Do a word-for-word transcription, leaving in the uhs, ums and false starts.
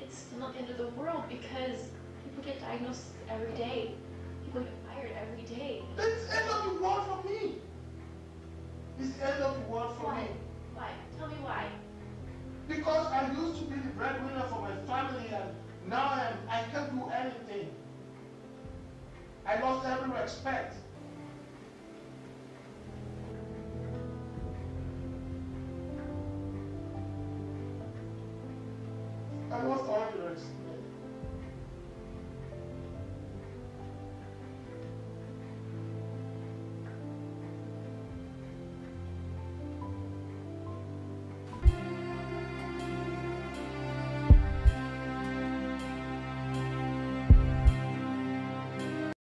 it's not the end of the world because people get diagnosed every day. People get fired every day. It's the end of the world for me. It's the end of the world for Why? me. Why? Tell me why. Because I used to be the breadwinner for my family and now I'm, I can't do anything. I lost every respect. I lost all the respect.